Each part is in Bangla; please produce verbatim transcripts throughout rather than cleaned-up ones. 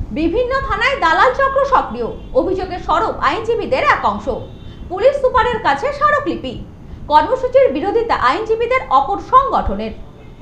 বিভিন্ন থানায় দালাল চক্র সক্রিয়, অভিযোগে সরব আইনজীবীদের এক অংশ। পুলিশ সুপারের কাছে স্মারকলিপি। কর্মসূচির বিরোধিতা আইনজীবীদের অপর সংগঠনের।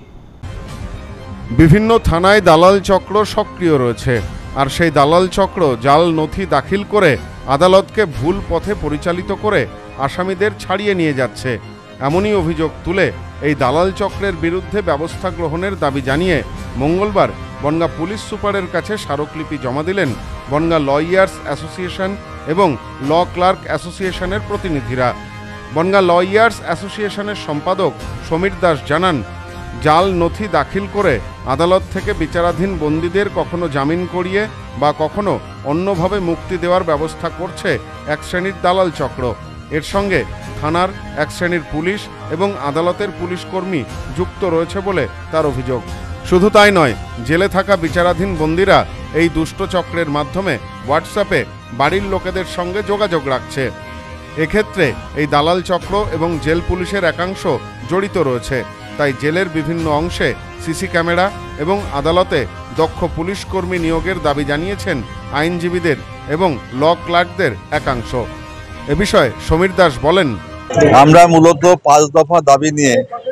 বিভিন্ন থানায় দালাল চক্র সক্রিয় রয়েছে, আর সেই দালাল চক্র জাল নথি দাখিল করে আদালতকে ভুল পথে পরিচালিত করে আসামিদের ছাড়িয়ে নিয়ে যাচ্ছে। এমনই অভিযোগ তুলে এই দালাল চক্রের বিরুদ্ধে ব্যবস্থা গ্রহণের দাবি জানিয়ে মঙ্গলবার বনগাঁ পুলিশ সুপারের কাছে স্মারকলিপি জমা দিলেন বনগাঁ লয়ার্স অ্যাসোসিয়েশন এবং ল ক্লার্ক অ্যাসোসিয়েশনের প্রতিনিধিরা। বনগাঁ লয়ার্স অ্যাসোসিয়েশনের সম্পাদক সমীর দাস জানান, জাল নথি দাখিল করে আদালত থেকে বিচারাধীন বন্দীদের কখনো জামিন করিয়ে বা কখনো অন্যভাবে মুক্তি দেওয়ার ব্যবস্থা করছে এক শ্রেণীর দালাল চক্র। এর সঙ্গে থানার এক শ্রেণীর পুলিশ এবং আদালতের পুলিশ কর্মী যুক্ত রয়েছে বলে তার অভিযোগ। শুধু তাই নয়, জেলে থাকা বিচারাধীন বন্দীরা এই দুষ্ট চক্রের মাধ্যমে হোয়াটসঅ্যাপে বাড়ির লোকেদের সঙ্গে যোগাযোগ রাখছে। এক্ষেত্রে এই দালাল চক্র এবং জেল পুলিশের একাংশ জড়িত রয়েছে। তাই জেলের বিভিন্ন অংশে সিসি ক্যামেরা এবং আদালতে দক্ষ পুলিশ কর্মী নিয়োগের দাবি জানিয়েছেন আইনজীবীদের এবং ল ক্লার্কদের একাংশ। এ বিষয়ে সমীর দাস বলেন, আমরা মূলত পাঁচ দফা দাবি নিয়ে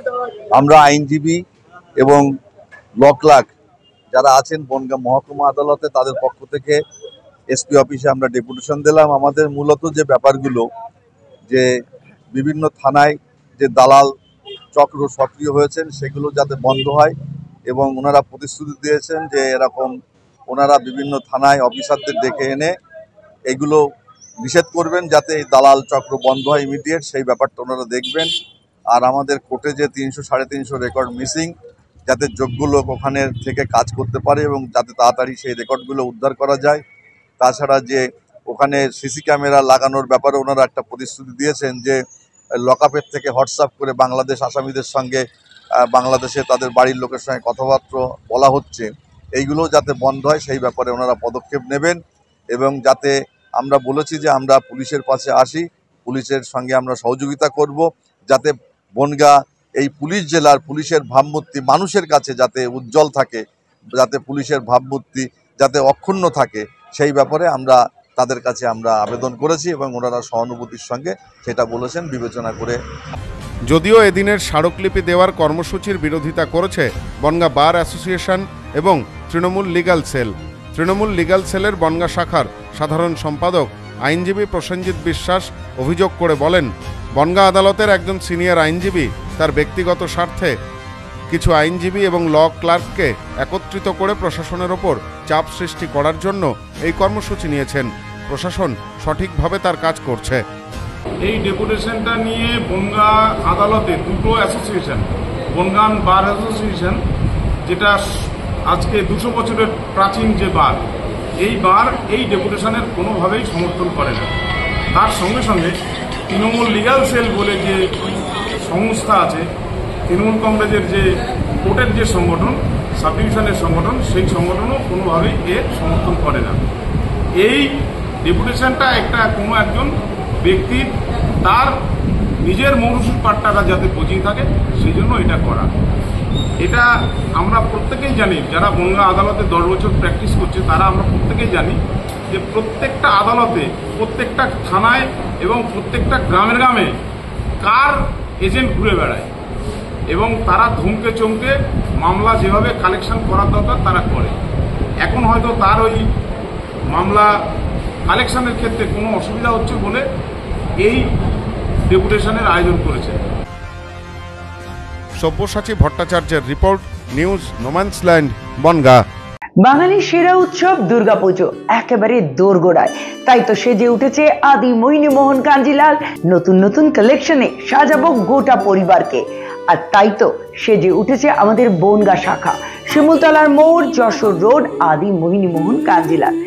আমরা আইনজীবী এবং ল ক্লার্ক যারা আছেন বনগাঁ মহকুমা আদালতে তাদের পক্ষ থেকে এসপি অফিসে আমরা ডেপুটেশন দিলাম। আমাদের মূলত যে ব্যাপারগুলো, যে বিভিন্ন থানায় যে দালাল চক্র সক্রিয় হয়েছেন সেগুলো যাতে বন্ধ হয়, এবং ওনারা প্রতিশ্রুতি দিয়েছেন যে এরকম ওনারা বিভিন্ন থানায় অফিসারদের ডেকে এনে এগুলো নিষেধ করবেন যাতে এই দালাল চক্র বন্ধ হয় ইমিডিয়েট, সেই ব্যাপারটা ওনারা দেখবেন। আর আমাদের কোর্টে যে তিনশো সাড়ে তিনশো রেকর্ড মিসিং, যাতে যোগ্য লোক ওখানে থেকে কাজ করতে পারে এবং যাতে তাড়াতাড়ি সেই রেকর্ডগুলো উদ্ধার করা যায়। তাছাড়া যে ওখানে সিসি ক্যামেরা লাগানোর ব্যাপারে ওনারা একটা প্রতিশ্রুতি দিয়েছেন যে লকআপের থেকে হোয়াটসঅ্যাপ করে বাংলাদেশ আসামিদের সঙ্গে বাংলাদেশে তাদের বাড়ির লোকের সঙ্গে কথাবার্তা বলা হচ্ছে, এইগুলো যাতে বন্ধ হয় সেই ব্যাপারে ওনারা পদক্ষেপ নেবেন। এবং যাতে আমরা বলেছি যে আমরা পুলিশের পাশে আসি, পুলিশের সঙ্গে আমরা সহযোগিতা করব, যাতে বনগাঁ এই পুলিশ জেলার পুলিশের ভাবমূর্তি মানুষের কাছে যাতে উজ্জ্বল থাকে, যাতে পুলিশের ভাবমূর্তি যাতে অক্ষুণ্ণ থাকে, সেই ব্যাপারে আমরা তাদের কাছে আমরা আবেদন করেছি এবং ওনারা সহানুভূতির সঙ্গে সেটা বলেছেন বিবেচনা করে। যদিও এদিনের স্মারকলিপি দেওয়ার কর্মসূচির বিরোধিতা করেছে বনগাঁ বার অ্যাসোসিয়েশন এবং Trinamool legal cell. Trinamool legal সেলের বনগাঁ শাখার সাধারণ সম্পাদক আইনজীবী প্রসেনজিৎ বিশ্বাস অভিযোগ করে বলেন, বনগাঁ আদালতের একজন সিনিয়র আইনজীবী তার ব্যক্তিগত স্বার্থে কিছু আইনজীবী এবং ল ক্লার্ককে একত্রিত করে প্রশাসনের ওপর চাপ সৃষ্টি করার জন্য এই কর্মসূচি নিয়েছেন। প্রশাসন সঠিকভাবে তার কাজ করছে। এই ডেপুটেশনটা নিয়ে বনগাঁ আদালতে দুটো অ্যাসোসিয়েশন, বনগাঁ বার অ্যাসোসিয়েশন যেটা আজকে দুশো বছরের প্রাচীন যে বার, এই বার এই ডেপুটেশনের কোনোভাবেই সমর্থন করে না। তার সঙ্গে সঙ্গে তৃণমূল লিগ্যাল সেল বলে যে সংস্থা আছে, তৃণমূল কংগ্রেসের যে কোর্টের যে সংগঠন, সাব ডিভিশনের সংগঠন, সেই সংগঠনও কোনোভাবেই এর সমর্থন করে না। এই ডেপুটেশনটা একটা কোনো একজন ব্যক্তির তার নিজের মৌরসুর পাট্টাটা যাতে বজিয়ে থাকে সেই জন্য এটা করা। এটা আমরা প্রত্যেকেই জানি, যারা বনগাঁ আদালতে দশ বছর প্র্যাকটিস করছে তারা আমরা প্রত্যেকেই জানি যে প্রত্যেকটা আদালতে, প্রত্যেকটা থানায় এবং প্রত্যেকটা গ্রামের গ্রামে কার এজেন্ট ঘুরে বেড়ায় এবং তারা ধমকে চমকে মামলা যেভাবে কালেকশন করার দরকার তারা করে। এখন হয়তো তার ওই মামলা কালেকশনের ক্ষেত্রে কোনো অসুবিধা হচ্ছে বলে এই ডেপুটেশনের আয়োজন করেছে। সব্যসাচী ভট্টাচার্যের রিপোর্ট, নিউজ নোম্যান্সল্যান্ড, বনগাঁ। বাঙালির সেরা উৎসব দুর্গাপুজো একেবারে দোরগোড়ায়, তাই তো সেজে উঠেছে আদি মোহিনী মোহন কাঞ্জিলাল। নতুন নতুন কালেকশনে সাজাবো গোটা পরিবারকে। আর তাই তো সেজে উঠেছে আমাদের বনগাঁ শাখা, শিমুলতলার মোড়, যশোর রোড, আদি মোহিনী মোহন কাঞ্জিলাল।